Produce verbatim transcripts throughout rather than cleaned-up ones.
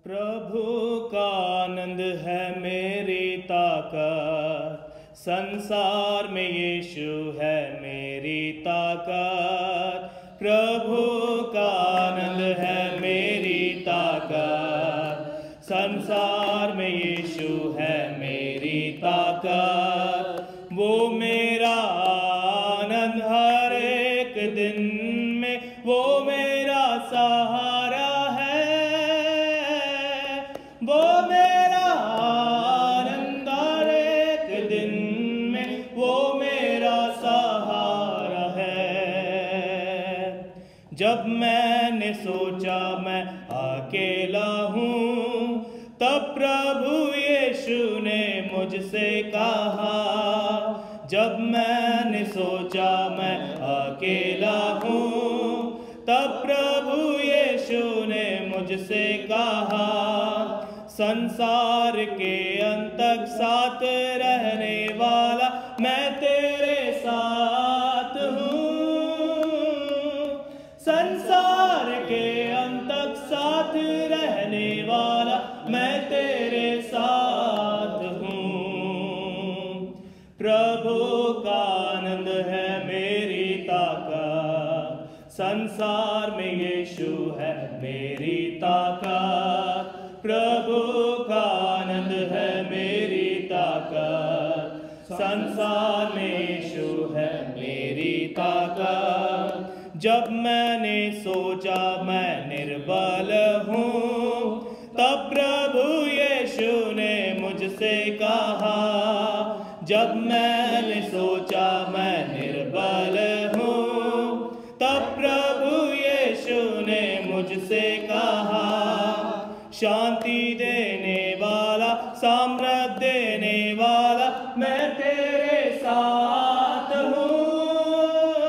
प्रभु का आनंद है मेरी ताकत, संसार में यीशु है मेरी ताकत। प्रभु का आनंद है मेरी ताकत, संसार में यीशु है मेरी ताकत। वो मेरा आनंद हर एक दिन में, वो मेरा सहारा है, वो मेरा आनंद हर एक दिन में, वो मेरा सहारा है। जब मैंने सोचा मैं अकेला हूँ, तब प्रभु यीशु ने मुझसे कहा। जब मैंने सोचा मैं अकेला हूँ, तब प्रभु यीशु ने मुझसे कहा, संसार के अंत तक साथ रहने वाला मैं तेरे साथ हूँ। संसार के अंत तक साथ रहने वाला मैं तेरे साथ हूँ। प्रभु का आनंद है मेरी ताकत, संसार में यीशु है मेरी ताकत। प्रभु का आनंद है मेरी ताकत, संसार में यीशु है मेरी ताकत। जब मैंने सोचा मैं निर्बल हूँ, तब प्रभु यीशु ने मुझसे कहा। जब मैंने सोचा मैं निर्बल हूँ, तब प्रभु यीशु ने मुझसे कहा, शांति देने वाला, सामर्थ देने वाला मैं तेरे साथ हूँ।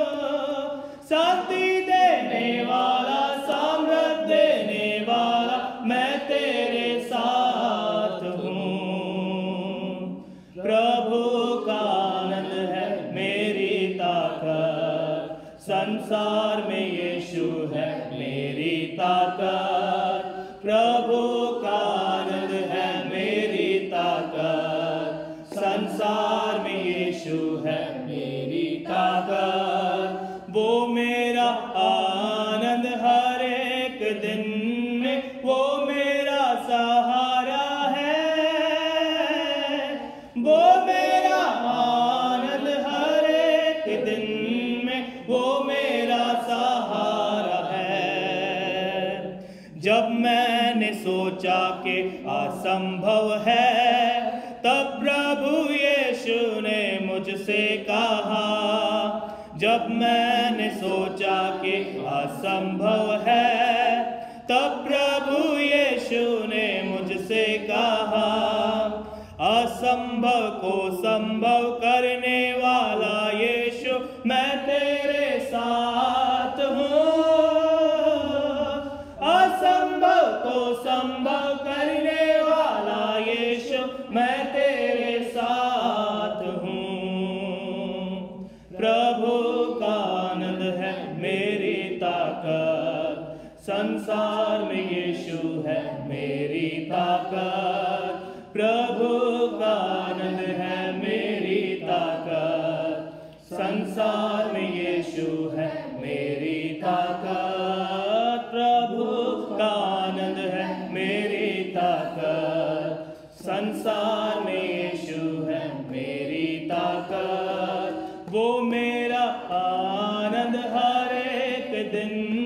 शांति देने वाला, सामर्थ देने वाला मैं तेरे साथ हूँ। प्रभु का आनंद है मेरी ताकत, संसार में यीशु है मेरी ताकत। प्रभु का आनंद है मेरी ताकत, संसार में यीशु है मेरी ताकत। वो मेरा आनंद हर एक दिन में, वो मेरा सहारा है। वो मेरा आनंद हर एक दिन में, वो मेरा सहारा है। जब मैंने सोचा कि असंभव है, तब प्रभु यीशु ने मुझसे कहा। जब मैंने सोचा कि असंभव है, तब प्रभु यीशु ने मुझसे कहा, असंभव को संभव करने वाला यीशु मैं तेरे साथ हूँ। असंभव को संभव करने वाला यीशु मैं तेरे साथ हूँ। प्रभु का आनंद है मेरी ताकत, संसार में यीशु है मेरी ताकत। प्रभु का आनंद है मेरी ताकत, संसार में यीशु है मेरी ताकत। प्रभु का आनंद है मेरी ताकत, संसार में यीशु है मेरी ताकत। वो मेरा आनंद हर एक दिन